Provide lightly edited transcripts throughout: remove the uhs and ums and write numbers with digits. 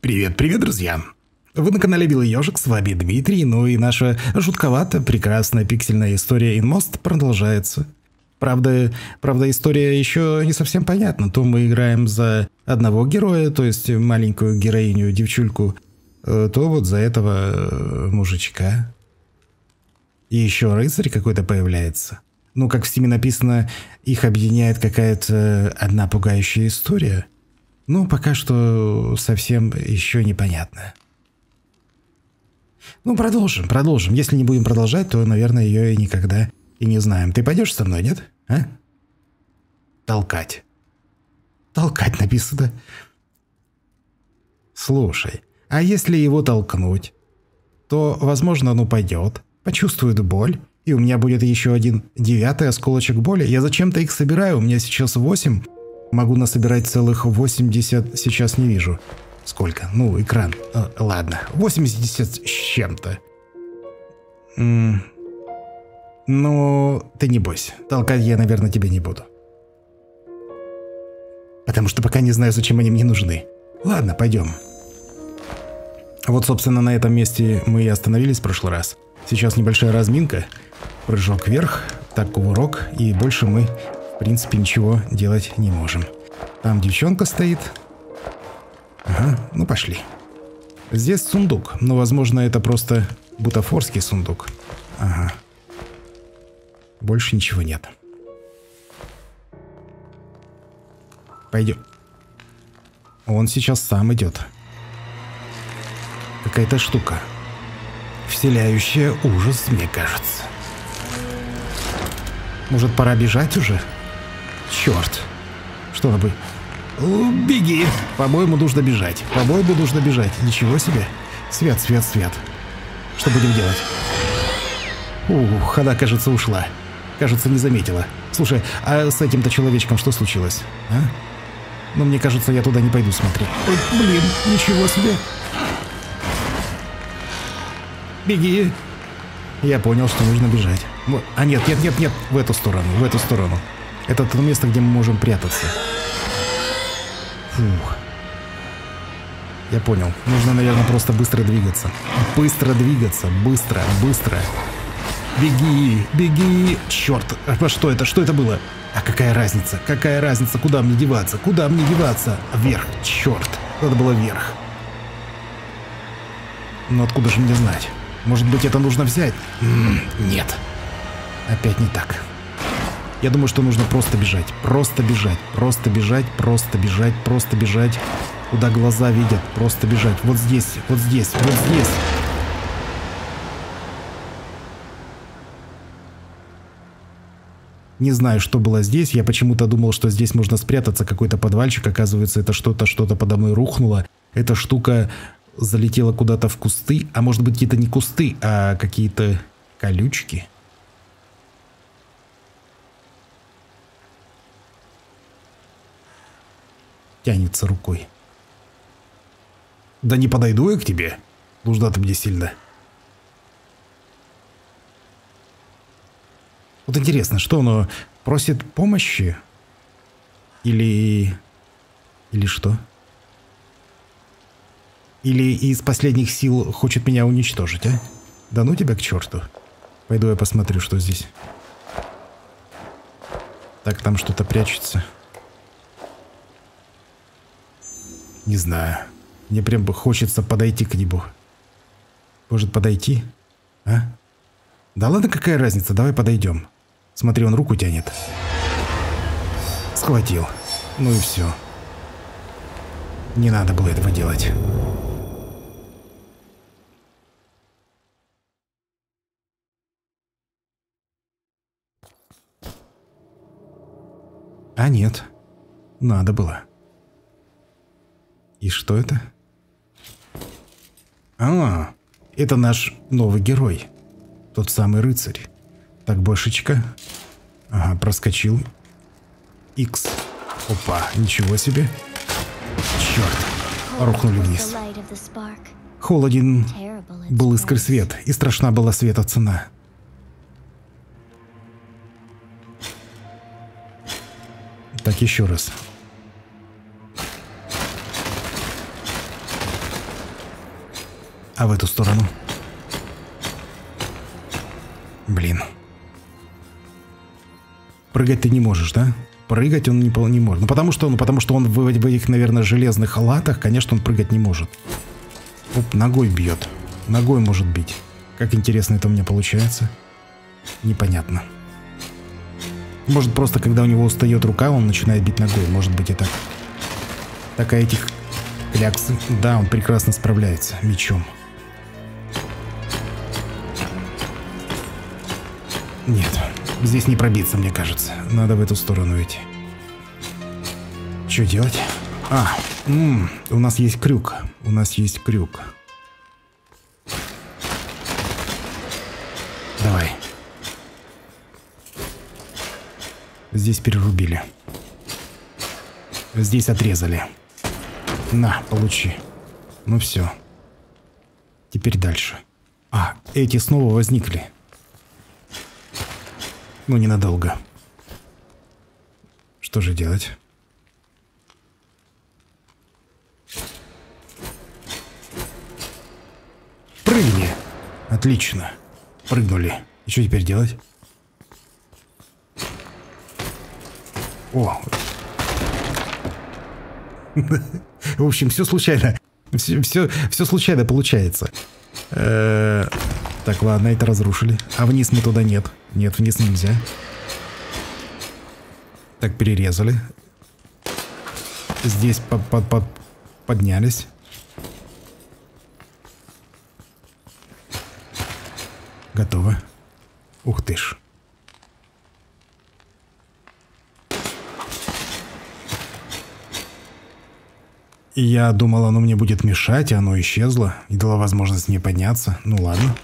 Привет, привет, друзья! Вы на канале Белый Ёжик, с вами Дмитрий, ну и наша жутковатая, прекрасная пиксельная история Inmost продолжается. Правда, история еще не совсем понятна. То мы играем за одного героя, то есть маленькую героиню, девчульку, то вот за этого мужичка. И еще рыцарь какой-то появляется. Ну, как в Стиме написано, их объединяет какая-то одна пугающая история. Ну, пока что совсем еще непонятно. Ну, продолжим. Если не будем продолжать, то, наверное, ее и никогда и не знаем. Ты пойдешь со мной, нет? А? Толкать. Толкать написано. Слушай, а если его толкнуть, то, возможно, оно пойдет, почувствует боль, и у меня будет еще один 9-й осколочек боли. Я зачем-то их собираю, у меня сейчас 8. Могу насобирать целых 80, сейчас не вижу. Сколько? Ну, экран. Ладно, 80 с чем-то. Ну, ты не бойся. Толкать я, наверное, тебе не буду. Потому что пока не знаю, зачем они мне нужны. Ладно, пойдем. Вот, собственно, на этом месте мы и остановились в прошлый раз. Сейчас небольшая разминка. Прыжок вверх, так кувырок, и больше мы, в принципе, ничего делать не можем. Там девчонка стоит. Ага, ну пошли. Здесь сундук, но, возможно, это просто бутафорский сундук. Ага. Больше ничего нет. Пойдем. Он сейчас сам идет. Какая-то штука, вселяющая ужас, мне кажется. Может, пора бежать уже? Черт. Что надо бы... Беги! По-моему, нужно бежать. Ничего себе. Свет. Что будем делать? Ух, она, кажется, ушла. Кажется, не заметила. Слушай, а с этим-то человечком что случилось? А? Ну, мне кажется, я туда не пойду смотреть. Ой, блин, ничего себе. Беги. Я понял, что нужно бежать. А нет. В эту сторону. Это то место, где мы можем прятаться. Фух. Я понял. Нужно, наверное, просто быстро двигаться. Быстро. Беги. Черт. А что это было? А какая разница? Куда мне деваться? Вверх. Черт. Надо было вверх. Но откуда же мне знать? Может быть, это нужно взять? Нет. Опять не так. Я думаю, что нужно просто бежать. Куда глаза видят. Просто бежать. Вот здесь. Не знаю, что было здесь. Я почему-то думал, что здесь можно спрятаться. Какой-то подвальчик. Оказывается, это что-то подо мной рухнуло. Эта штука залетела куда-то в кусты. А может быть, это не кусты, а какие-то колючки. Тянется рукой. Да не подойду я к тебе. Нужна ты мне сильно. Вот интересно, что оно просит помощи? Или что? Или из последних сил хочет меня уничтожить, а? Да ну тебя к черту. Пойду я посмотрю, что здесь. Так, там что-то прячется. Не знаю. Мне прям бы хочется подойти к нему. Может, подойти? А? Да ладно, какая разница? Давай подойдем. Смотри, он руку тянет. Схватил. Ну и все. Не надо было этого делать. А нет. Надо было. И что это? А, это наш новый герой. Тот самый рыцарь. Так, башечка. Ага, проскочил. Икс. Опа, ничего себе. Черт. Рухнули вниз. Холоден был искры свет, и страшна была света цена. Так, еще раз. А в эту сторону? Блин. Прыгать ты не можешь, да? Прыгать он не может. Ну потому что он в этих, наверное, железных латах, конечно, он прыгать не может. Оп, ногой бьет. Ногой может бить. Как интересно это у меня получается. Непонятно. Может, просто когда у него устает рука, он начинает бить ногой. Может быть и так. Такая этих клякс. Да, он прекрасно справляется мечом. Нет, здесь не пробиться, мне кажется. Надо в эту сторону идти. Что делать? У нас есть крюк. У нас есть крюк. Давай. Здесь перерубили. Здесь отрезали. На, получи. Ну все. Теперь дальше. Эти снова возникли. Ну, ненадолго. Что же делать? Прыгни! Отлично. Прыгнули. И что теперь делать? О! В общем, все случайно. Все случайно получается. Так, ладно, это разрушили. А вниз мы туда нет. Нет, вниз нельзя. Так, перерезали. Здесь поднялись. Готово. Ух ты ж. И я думал, оно мне будет мешать, и оно исчезло. И дало возможность мне подняться. Ну ладно.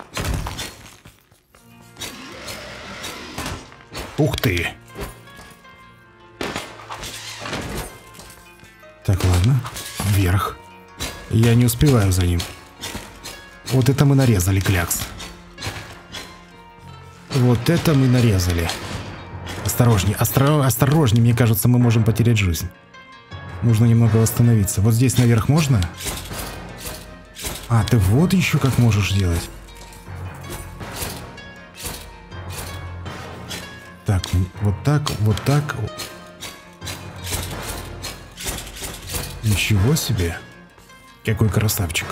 Ух ты. Так, ладно. Вверх. Я не успеваю за ним. Вот это мы нарезали, клякс. Вот это мы нарезали. Осторожней, осторожней, мне кажется, мы можем потерять жизнь. Нужно немного восстановиться. Вот здесь наверх можно? Ты вот еще как можешь делать. Так, вот так, вот так. Ничего себе. Какой красавчик.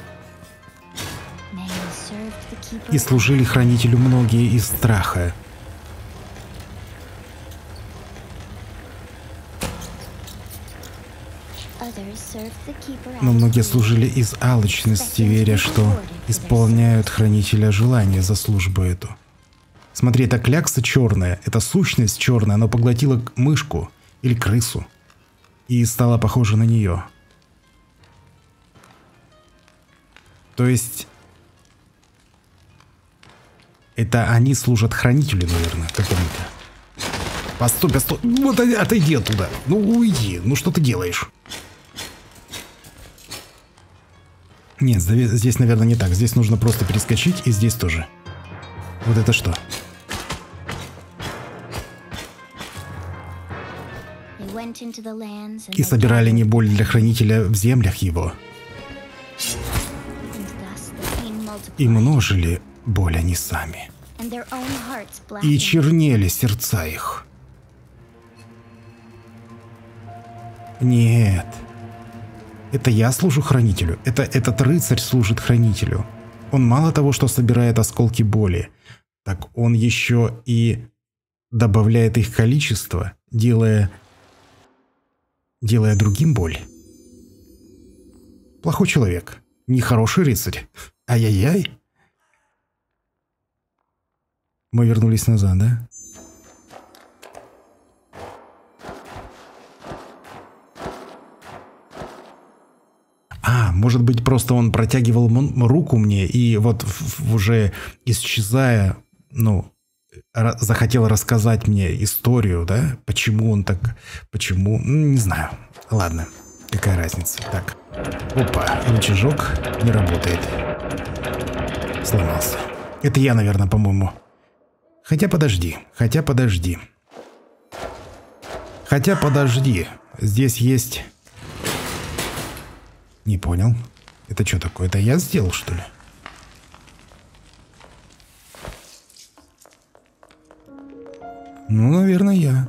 И служили хранителю многие из страха. Но многие служили из алчности, веря, что исполняют хранителя желания за службу эту. Смотри, эта клякса черная, эта сущность черная, она поглотила мышку или крысу и стала похожа на нее. То есть это они служат хранителю, наверное, какому-то. Постой, постой, вот отойди оттуда. Ну уйди, ну что ты делаешь? Нет, здесь, наверное, не так. Здесь нужно просто перескочить, и здесь тоже. Вот это что? И собирали не боль для хранителя в землях его. И множили боль они сами. И чернели сердца их. Нет. Это я служу хранителю. Этот рыцарь служит хранителю. Он мало того, что собирает осколки боли, так он еще и добавляет их количество, делая другим боль. Плохой человек. Нехороший рыцарь. Ай-яй-яй. Мы вернулись назад, да? Может быть, просто он протягивал руку мне и вот уже исчезая, ну, захотел рассказать мне историю, да? Почему он так... Почему? Не знаю. Ладно, какая разница. Так. Опа, рычажок не работает. Сломался. Это я, наверное, по-моему. Хотя подожди. Здесь есть... Не понял. Это что такое? Это я сделал, что ли? Ну, наверное, я.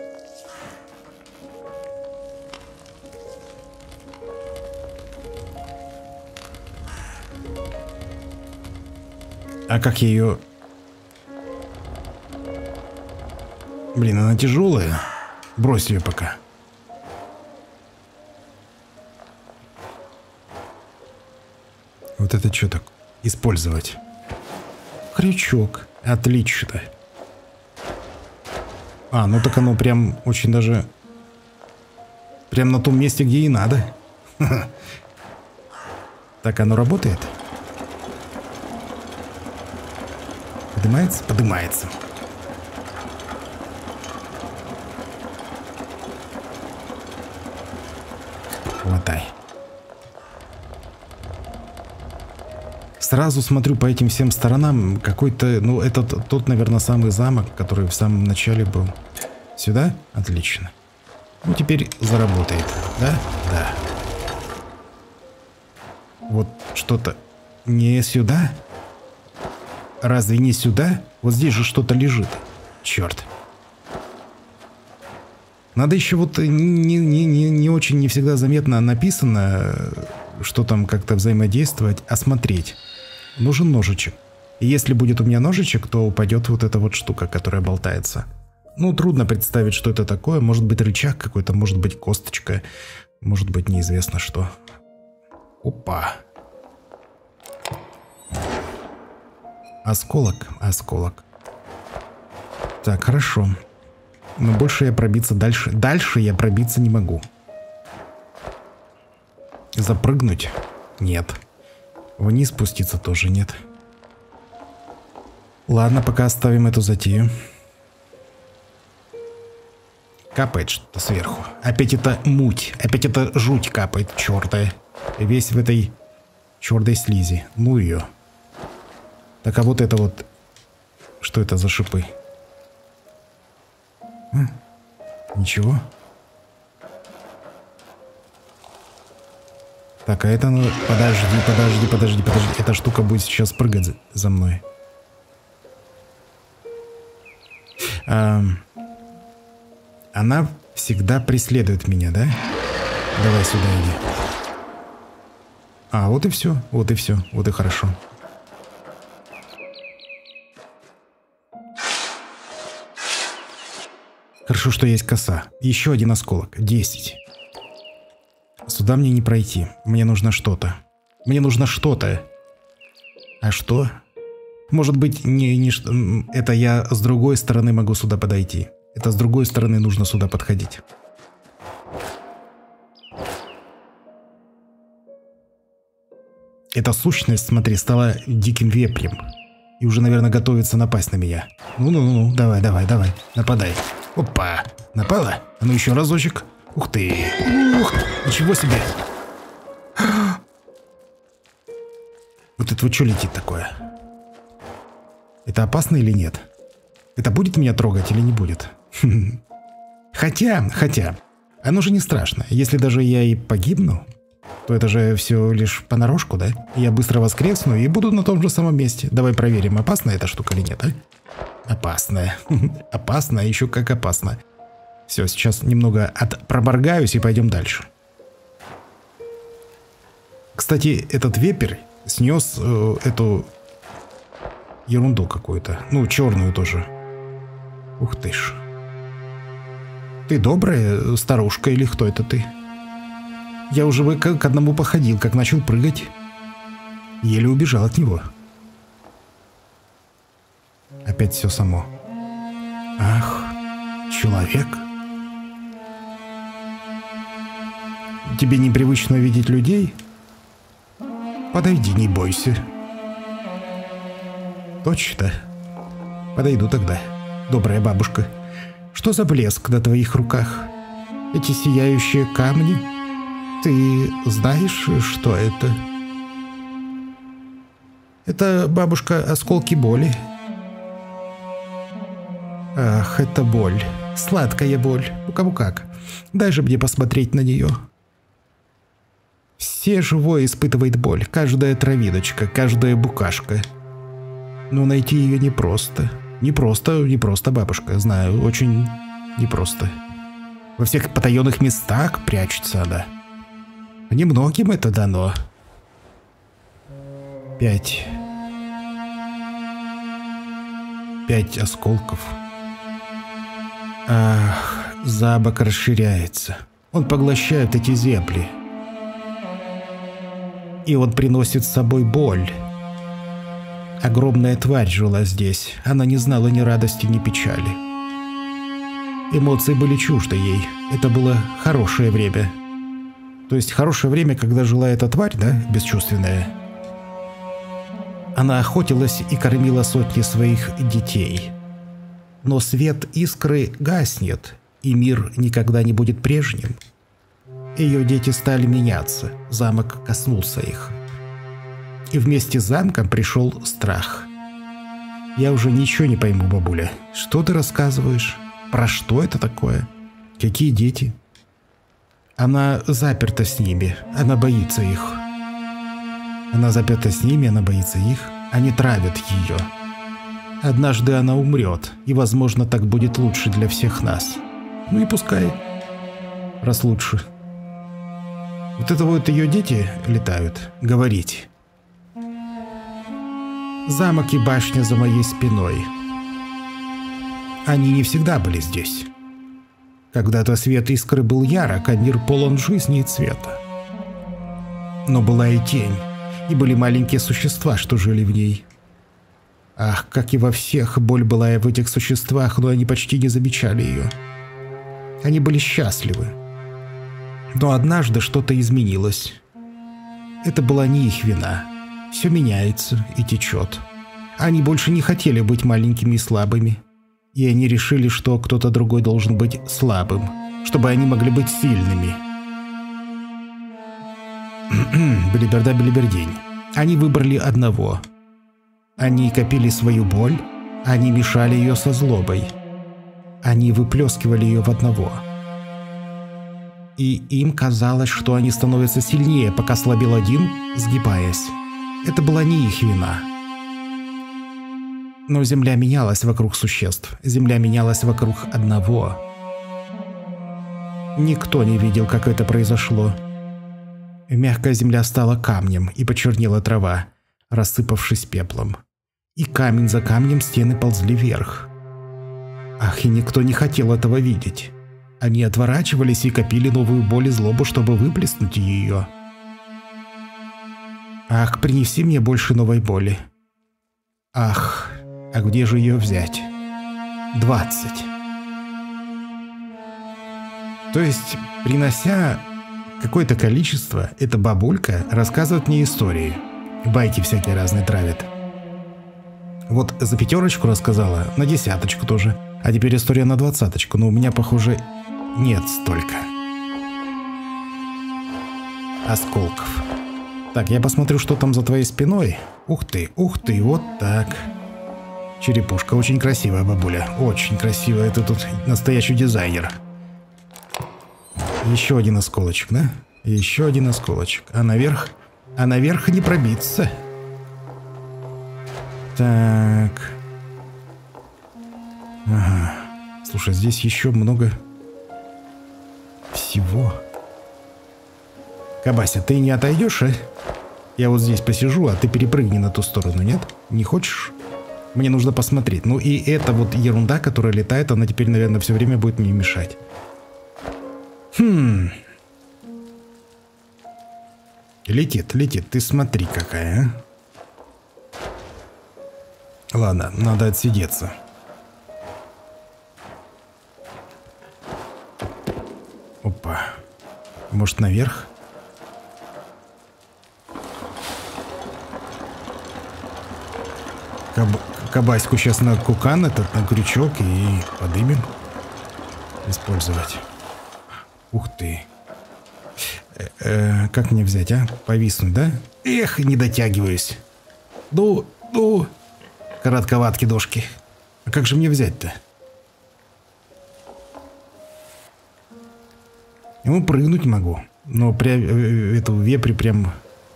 А как я ее... Блин, она тяжелая. Брось ее пока. Вот это что так? Использовать. Крючок. Отлично. А, ну так оно прям очень даже... Прям на том месте, где и надо. Так оно работает? Поднимается? Поднимается. Хватай. Сразу смотрю по этим всем сторонам. Какой-то... Ну, это тот, наверное, самый замок, который в самом начале был. Сюда? Отлично. Ну, теперь заработает. Да? Да. Вот что-то... Не сюда? Разве не сюда? Вот здесь же что-то лежит. Черт. Надо еще вот не очень, не всегда заметно написано, что там как-то взаимодействовать, а смотреть. Нужен ножичек. И если будет у меня ножичек, то упадет вот эта вот штука, которая болтается. Ну, трудно представить, что это такое. Может быть рычаг какой-то, может быть косточка, может быть неизвестно что. Опа. Осколок, осколок. Так, хорошо. Но больше я пробиться дальше... Дальше я пробиться не могу. Запрыгнуть? Нет. Вниз спуститься тоже нет. Ладно, пока оставим эту затею. Капает что-то сверху. Опять это муть. Опять это жуть капает, чертая. Весь в этой черной слизи. Ну ее. Так, а вот это вот... Что это за шипы? Ничего. Так, а это... Ну, подожди. Эта штука будет сейчас прыгать за мной. Она всегда преследует меня, да? Давай сюда иди. А, вот и все. Вот и все. Вот и хорошо. Хорошо, что есть коса. Еще один осколок. 10. Сюда мне не пройти. Мне нужно что-то. Мне нужно что-то. А что? Может быть, это я с другой стороны могу сюда подойти. Это с другой стороны нужно сюда подходить. Эта сущность, смотри, стала диким вепрем. И уже, наверное, готовится напасть на меня. Ну, давай, нападай. Опа, напала? А ну еще разочек. Ух ты. Ух, ничего себе. Вот это вот что летит такое? Это опасно или нет? Это будет меня трогать или не будет? Хотя, оно же не страшно. Если даже я и погибну, то это же все лишь понарошку, да? Я быстро воскресну и буду на том же самом месте. Давай проверим, опасная эта штука или нет, а? Опасная. Опасно, еще как опасно. Все, сейчас немного проморгаюсь и пойдем дальше. Кстати, этот вепрь снес эту ерунду какую-то. Ну, черную тоже. Ух ты ж. Ты добрая старушка или кто это ты? Я уже к одному походил, как начал прыгать. Еле убежал от него. Опять все само. Ах, человек. Тебе непривычно видеть людей? Подойди, не бойся. Точно. Подойду тогда, добрая бабушка. Что за блеск на твоих руках? Эти сияющие камни? Ты знаешь, что это? Это, бабушка, осколки боли. Ах, это боль. Сладкая боль. У кого как. Дай же мне посмотреть на нее. Все живое испытывает боль, каждая травиночка, каждая букашка. Но найти ее непросто. Непросто, бабушка, знаю, очень непросто. Во всех потаенных местах прячется она. Немногим это дано. 5 осколков. Ах, замок расширяется. Он поглощает эти земли. И он приносит с собой боль. Огромная тварь жила здесь. Она не знала ни радости, ни печали. Эмоции были чужды ей. Это было хорошее время. То есть хорошее время, когда жила эта тварь, да, бесчувственная. Она охотилась и кормила сотни своих детей. Но свет искры гаснет, и мир никогда не будет прежним. Ее дети стали меняться, замок коснулся их. И вместе с замком пришел страх. Я уже ничего не пойму, бабуля. Что ты рассказываешь? Про что это такое? Какие дети? Она заперта с ними, она боится их. Она заперта с ними, она боится их. Они травят ее. Однажды она умрет, и, возможно, так будет лучше для всех нас. Ну и пускай. Раз лучше. Вот это вот ее дети летают, говорить. Замок и башня за моей спиной. Они не всегда были здесь. Когда-то свет искры был ярок, а мир полон жизни и цвета. Но была и тень, и были маленькие существа, что жили в ней. Ах, как и во всех, боль была и в этих существах, но они почти не замечали ее. Они были счастливы. Но однажды что-то изменилось. Это была не их вина. Все меняется и течет. Они больше не хотели быть маленькими и слабыми. И они решили, что кто-то другой должен быть слабым, чтобы они могли быть сильными. Белиберда-белибердень. Они выбрали одного. Они копили свою боль, они мешали ее со злобой. Они выплескивали ее в одного. И им казалось, что они становятся сильнее, пока слабел один, сгибаясь. Это была не их вина. Но земля менялась вокруг существ. Земля менялась вокруг одного. Никто не видел, как это произошло. Мягкая земля стала камнем, и почернела трава, рассыпавшись пеплом. И камень за камнем стены ползли вверх. Ах, и никто не хотел этого видеть. Они отворачивались и копили новую боль и злобу, чтобы выплеснуть ее. Ах, принеси мне больше новой боли. Ах, а где же ее взять? 20. То есть, принося какое-то количество, эта бабулька рассказывает мне истории. Байки всякие разные травит. Вот за 5 рассказала, на 10 тоже. А теперь история на 20. Но у меня, похоже, нет столько осколков. Так, я посмотрю, что там за твоей спиной. Ух ты, вот так. Черепушка очень красивая, бабуля. Очень красивая. Это тут настоящий дизайнер. Еще один осколочек, да? Еще один осколочек. А наверх? А наверх не пробиться. Так. Ага. Слушай, здесь еще много всего. Кабася, ты не отойдешь, а? Я вот здесь посижу, а ты перепрыгни на ту сторону, нет? Не хочешь? Мне нужно посмотреть. Ну и эта вот ерунда, которая летает, она теперь, наверное, все время будет мне мешать. Летит, летит. Ты смотри, какая, а? Ладно, надо отсидеться. Опа. Может, наверх? Кабаську сейчас на кукан этот, на крючок и подымем. Использовать. Ух ты. Как мне взять, а? Повиснуть, да? Эх, не дотягиваюсь. Ну, коротковатки дошки. А как же мне взять-то? Ну, прыгнуть могу. Но эту вепри прям...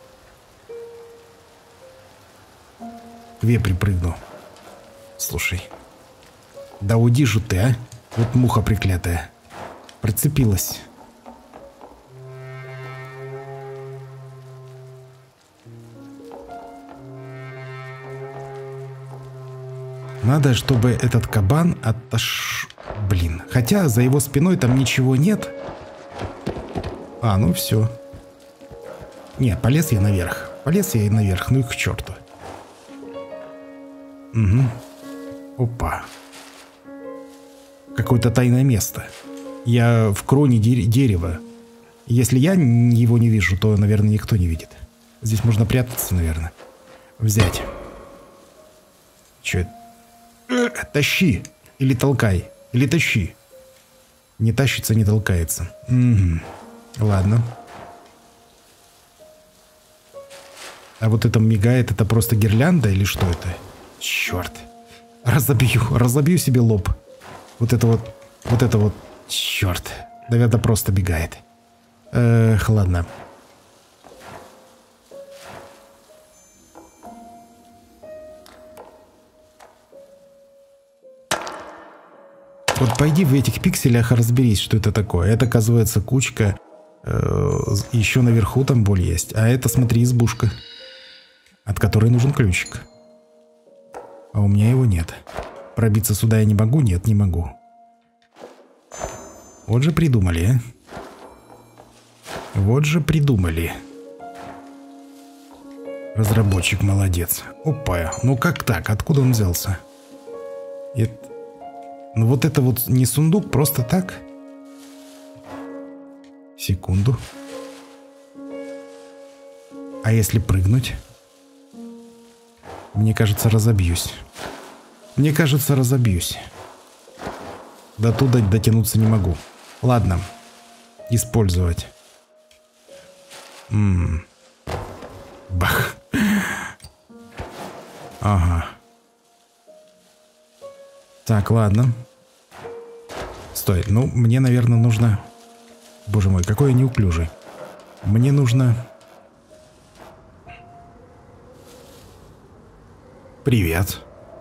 К вепри прыгну. Слушай. Да уйди же ты, а. Вот муха преклятая. Прицепилась. Надо, чтобы этот кабан Блин. Хотя за его спиной там ничего нет. А, ну все. Не, полез я наверх. Полез я и наверх. Ну и к черту. Угу. Опа. Какое-то тайное место. Я в кроне дерева. Если я его не вижу, то, наверное, никто не видит. Здесь можно прятаться, наверное. Взять. Че это? Тащи. Или толкай. Или тащи. Не тащится, не толкается. Угу. Ладно. А вот это мигает, это просто гирлянда или что это? Черт. Разобью себе лоб. Вот это вот, черт. Наверное, просто бегает. Ладно. Вот пойди в этих пикселях разберись, что это такое. Это, оказывается, кучка. Еще наверху там боль есть. А это, смотри, избушка, от которой нужен ключик. А у меня его нет. Пробиться сюда я не могу? Нет, не могу. Вот же придумали, а? Вот же придумали. Разработчик молодец. Опа, ну как так? Откуда он взялся? Ну вот это вот не сундук, просто так. Секунду. А если прыгнуть? Мне кажется, разобьюсь. Мне кажется, разобьюсь. До туда дотянуться не могу. Ладно. Использовать. Бах. Ага. Так, ладно. Стой, ну, мне, наверное, нужно... Боже мой, какой я неуклюжий. Мне нужно... Привет.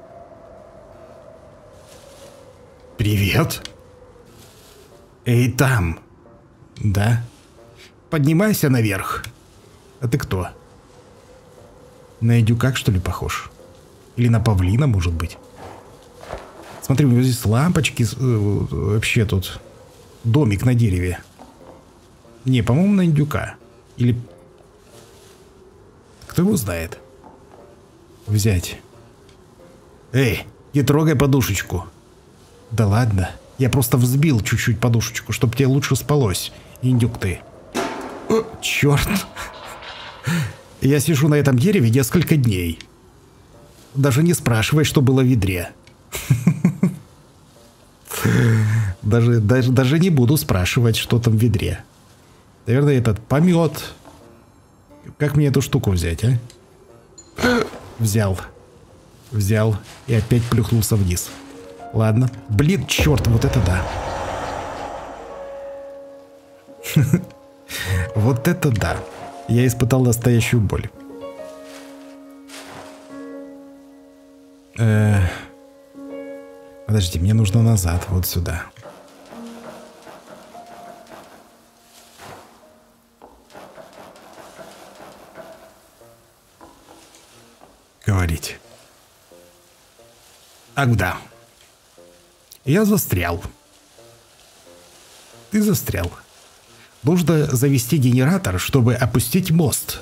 Привет. Эй, там. Да? Поднимайся наверх. А ты кто? На индюка, что ли, похож? Или на павлина, может быть? Смотри, у него здесь лампочки. Вообще тут домик на дереве. Не, по-моему, на индюка. Или... Кто его знает? Взять. Эй, не трогай подушечку. Да ладно. Я просто взбил чуть-чуть подушечку, чтобы тебе лучше спалось. Индюк ты. О, черт. Я сижу на этом дереве несколько дней. Даже не спрашивай, что было в ведре. Даже не буду спрашивать, что там в ведре. Наверное, этот помет. Как мне эту штуку взять, а? Взял. Взял. И опять плюхнулся вниз. Ладно. Блин, черт, вот это да. Вот это да. Я испытал настоящую боль. Подожди, мне нужно назад, вот сюда. Говорить. Ах да. Я застрял. Ты застрял. Нужно завести генератор, чтобы опустить мост.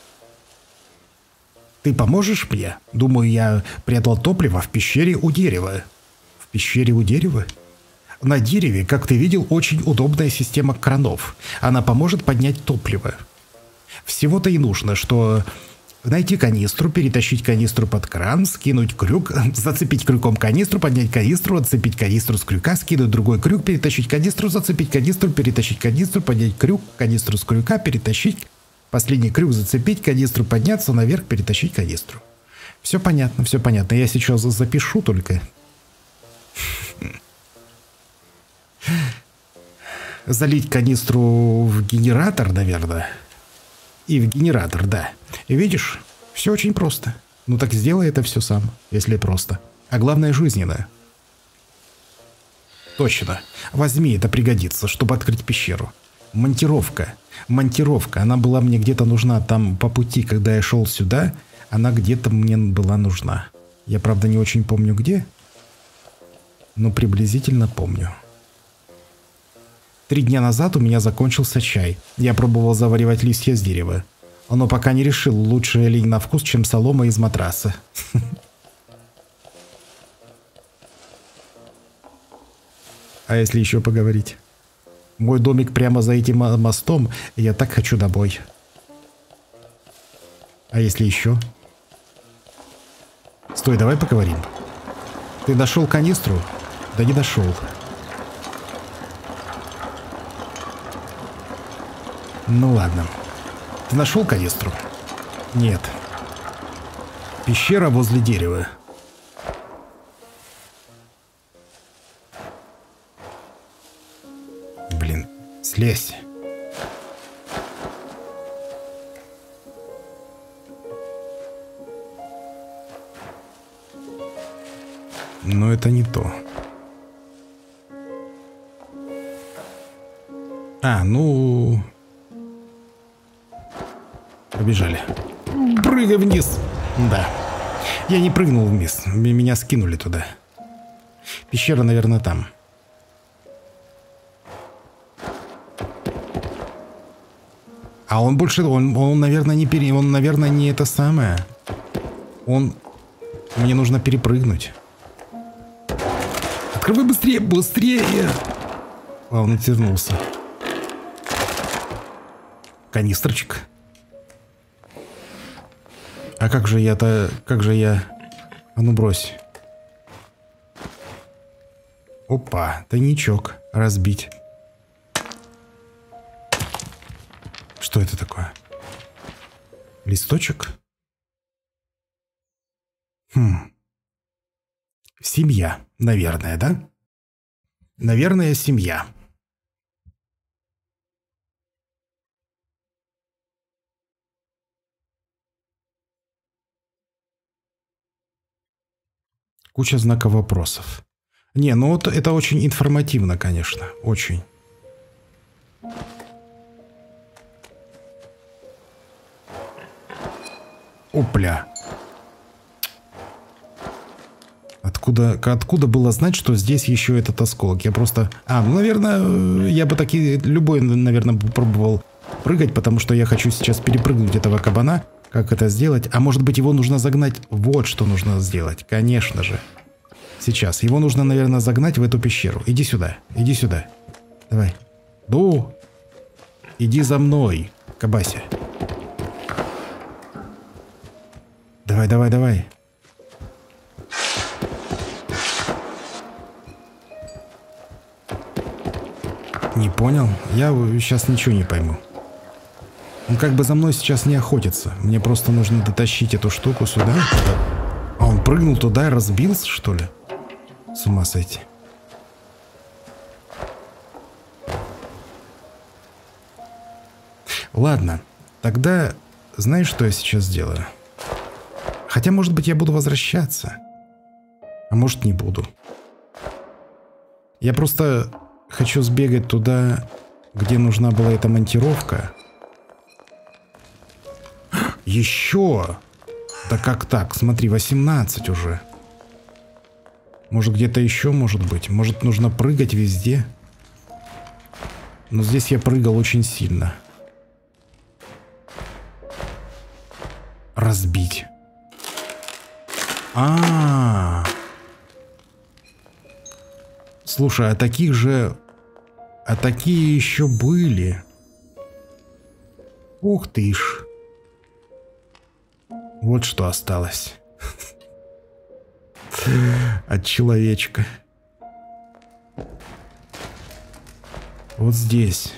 Ты поможешь мне? Думаю, я прятал топливо в пещере у дерева. В пещере у дерева? На дереве, как ты видел, очень удобная система кранов. Она поможет поднять топливо. Всего-то и нужно, что... Найти канистру, перетащить канистру под кран, скинуть крюк, зацепить крюком канистру, поднять канистру, отцепить канистру с крюка, скинуть другой крюк, перетащить канистру, зацепить канистру, перетащить канистру, поднять крюк, канистру с крюка, перетащить, последний крюк зацепить, канистру подняться наверх, перетащить канистру. Все понятно, все понятно. Я сейчас запишу только. залить канистру в генератор, наверное. И в генератор, да. И видишь, все очень просто. Ну так сделай это все сам, если просто. А главное, жизненно. Точно. Возьми, это пригодится, чтобы открыть пещеру. Монтировка. Монтировка. Она была мне где-то нужна там по пути, когда я шел сюда. Она где-то мне была нужна. Я, правда, не очень помню где. Но приблизительно помню. 3 дня назад у меня закончился чай. Я пробовал заваривать листья с дерева. Но пока не решил, лучше ли на вкус, чем солома из матраса. А если еще поговорить? Мой домик прямо за этим мостом, и я так хочу домой. А если еще? Стой, давай поговорим. Ты нашел канистру? Да не дошел. Ну ладно. Ты нашел канистру? Нет. Пещера возле дерева. Блин, слезь. Но это не то. А, ну... Побежали. Прыгай вниз. Да. Я не прыгнул вниз. Меня скинули туда. Пещера, наверное, там. А он больше... Он наверное, не Он, наверное, не это самое. Мне нужно перепрыгнуть. Открывай быстрее, быстрее! А он отвернулся. Канистрочек. А как же я-то... Как же я... А ну брось. Опа, тайничок. Разбить. Что это такое? Листочек? Семья, наверное, да? Наверное, семья. Куча знаков вопросов. Не, ну вот это очень информативно, конечно. Очень. Опля. Откуда было знать, что здесь еще этот осколок? Я просто... ну, наверное, я бы любой, наверное, пробовал прыгать, потому что я хочу сейчас перепрыгнуть этого кабана. Как это сделать? А может быть, его нужно загнать? Вот что нужно сделать. Конечно же. Сейчас. Его нужно, наверное, загнать в эту пещеру. Иди сюда. Иди сюда. Давай. Ну. Иди за мной, Кабася. Давай, давай, давай. Не понял? Я сейчас ничего не пойму. Он как бы за мной сейчас не охотится. Мне просто нужно дотащить эту штуку сюда. А он прыгнул туда и разбился, что ли? С ума сойти. Ладно, тогда знаешь, что я сейчас сделаю? Хотя, может быть, я буду возвращаться. А может, не буду. Я просто хочу сбегать туда, где нужна была эта монтировка. Еще? Да как так? Смотри, 18 уже. Может, где-то еще может быть? Может, нужно прыгать везде? Но здесь я прыгал очень сильно. Разбить. Слушай, а таких же... А такие еще были. Ух ты ж. Вот что осталось. От человечка. Вот здесь.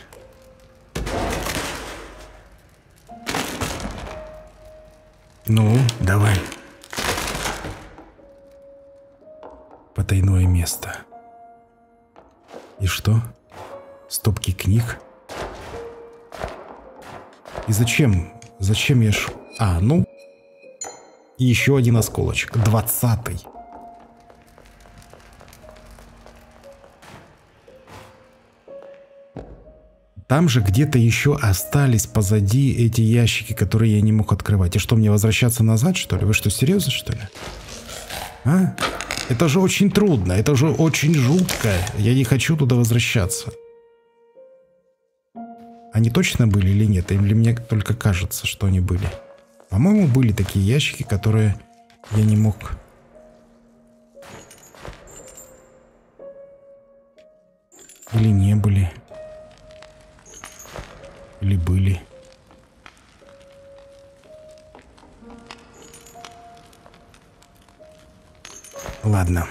Ну, давай. Потайное место. И что? Стопки книг. И зачем? Зачем я А, ну. И еще один осколочек. 20-й. Там же где-то еще остались позади эти ящики, которые я не мог открывать. И что, мне возвращаться назад, что ли? Вы что, серьезно, что ли? А? Это же очень трудно, это же очень жутко. Я не хочу туда возвращаться. Они точно были или нет? Или мне только кажется, что они были? По-моему, были такие ящики, которые я не мог... Или не были. Или были. Ладно.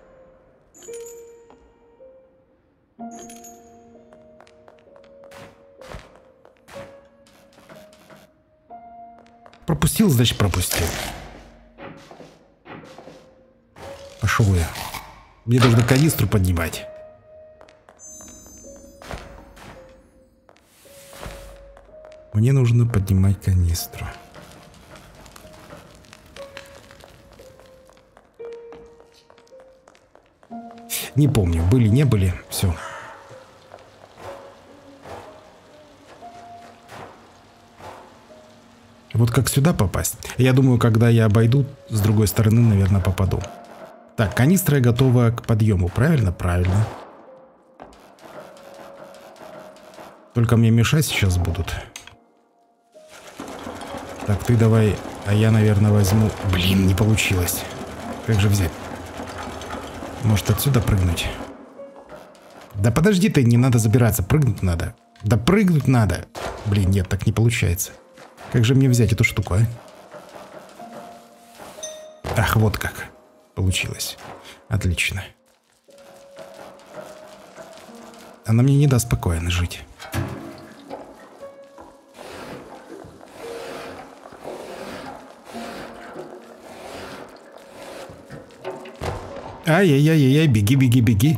Пропустил, значит пропустил. Пошел я. Мне нужно канистру поднимать. Мне нужно поднимать канистру. Не помню, были, не были. Все. Вот как сюда попасть? Я думаю, когда я обойду, с другой стороны, наверное, попаду. Так, канистра готова к подъему. Правильно? Правильно. Только мне мешать сейчас будут. Так, ты давай, а я, наверное, возьму... Блин, не получилось. Как же взять? Может, отсюда прыгнуть? Да подожди ты, не надо забираться, прыгнуть надо. Да прыгнуть надо. Блин, нет, так не получается. Как же мне взять эту штуку, а? Ах, вот как. Получилось. Отлично. Она мне не даст спокойно жить. Ай-яй-яй-яй, беги, беги, беги.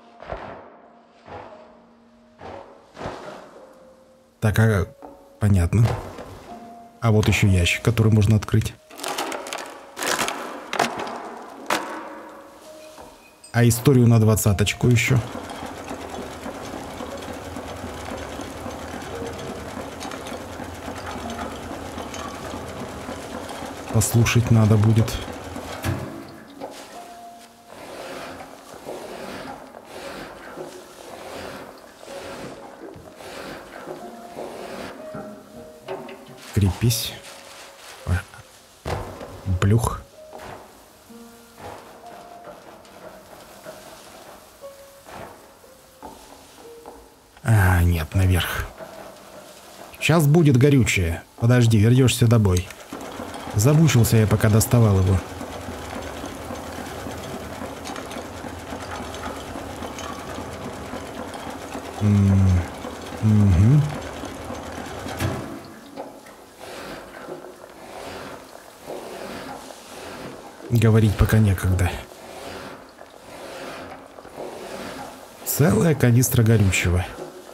Так, понятно. А вот еще ящик, который можно открыть. А историю на 20-очку еще. Послушать надо будет. Крепись. Блюх. А, нет, наверх. Сейчас будет горючее. Подожди, вернешься домой. Замучился я, пока доставал его. Угу. Говорить пока некогда. Целая канистра горючего.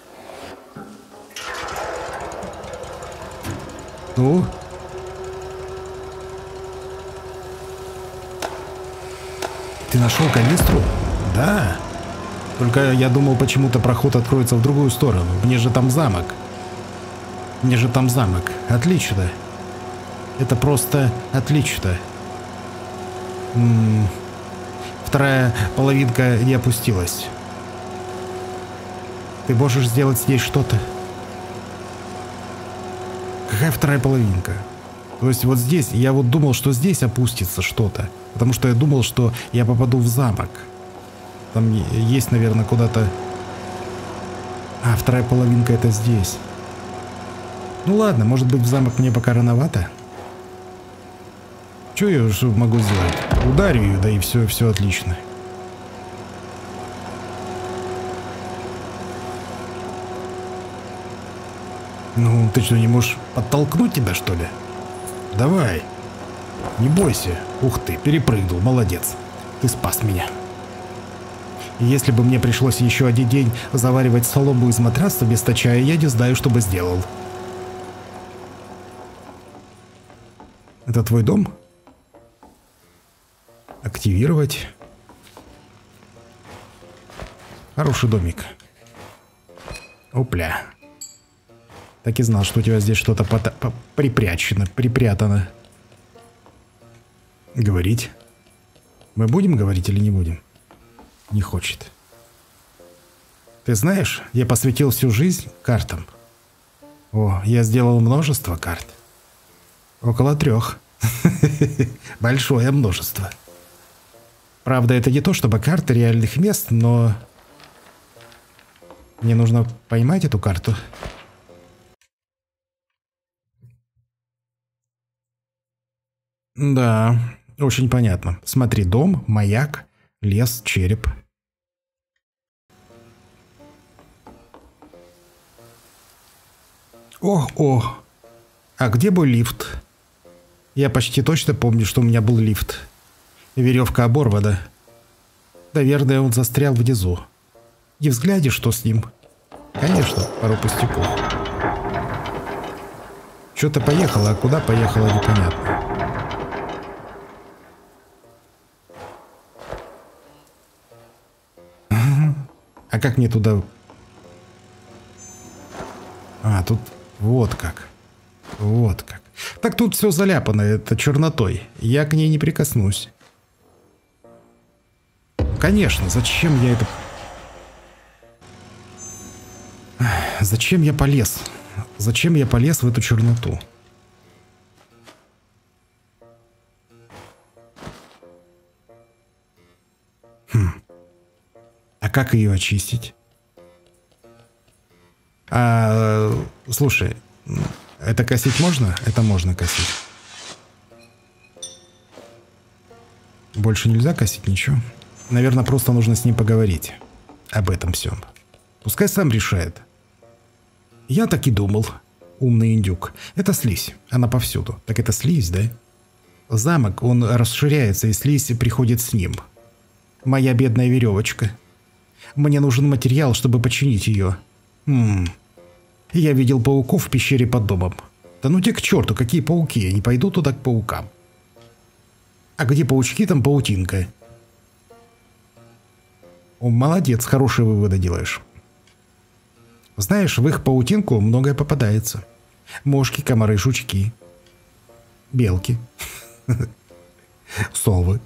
Ну? Ты нашел канистру? Да. Только я думал, почему-то проход откроется в другую сторону. Мне же там замок. Мне же там замок. Отлично. Это просто отлично. Вторая половинка не опустилась. Ты можешь сделать здесь что-то? Какая вторая половинка? То есть вот здесь, я вот думал, что здесь опустится что-то. Потому что я думал, что я попаду в замок. Там есть, наверное, куда-то... А, вторая половинка это здесь. Ну ладно, может быть в замок мне пока рановато. Что я могу сделать? Ударю ее, да и все, все отлично. Ну, ты что, не можешь подтолкнуть тебя, что ли? Давай. Не бойся. Ух ты, перепрыгнул, молодец. Ты спас меня. Если бы мне пришлось еще один день заваривать солому из матраса вместо чая, я не знаю, что бы сделал. Это твой дом? Активировать. Хороший домик. Опля. Так и знал, что у тебя здесь что-то припрятано. Говорить. Мы будем говорить или не будем? Не хочет. Ты знаешь, я посвятил всю жизнь картам. О, я сделал множество карт. Около 3. Большое множество. Правда, это не то чтобы карты реальных мест, но... Мне нужно поймать эту карту. Да, очень понятно. Смотри, дом, маяк, лес, череп. О. А где был лифт? Я почти точно помню, что у меня был лифт. Веревка оборвана. Наверное, он застрял внизу. Не взглянешь, что с ним? Конечно, пару пустяков. Что-то поехало, а куда поехало, непонятно. А как мне туда... А, тут вот как. Вот как. Так тут все заляпано, это чернотой. Я к ней не прикоснусь. Конечно, зачем я это... Зачем я полез? Зачем я полез в эту черноту? А как ее очистить? Слушай, это косить можно? Это можно косить. Больше нельзя косить ничего? Наверное, просто нужно с ним поговорить. Об этом всем. Пускай сам решает. Я так и думал. Умный индюк. Это слизь. Она повсюду. Так это слизь, да? Замок, он расширяется, и слизь приходит с ним. Моя бедная веревочка. Мне нужен материал, чтобы починить ее. Я видел пауков в пещере под домом. Да ну те к черту, какие пауки, я не пойду туда к паукам. А где паучки, там паутинка. О, молодец, хорошие выводы делаешь. Знаешь, в их паутинку многое попадается. Мошки, комары, жучки. Белки. Совы.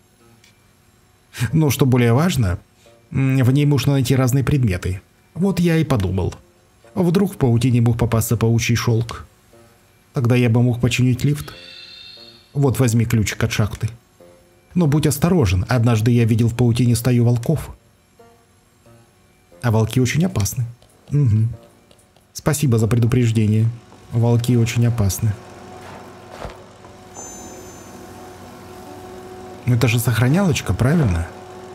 Но что более важно, в ней можно найти разные предметы. Вот я и подумал. Вдруг в паутине мог попасться паучий шелк. Тогда я бы мог починить лифт. Вот возьми ключик от шахты. Но будь осторожен, однажды я видел в паутине стаю волков. А волки очень опасны. Угу. Спасибо за предупреждение. Волки очень опасны. Ну это же сохранялочка, правильно?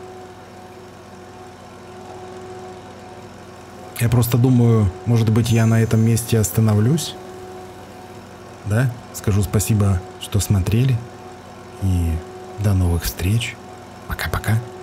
Я просто думаю, может быть, я на этом месте остановлюсь? Да? Скажу спасибо, что смотрели. И до новых встреч. Пока-пока.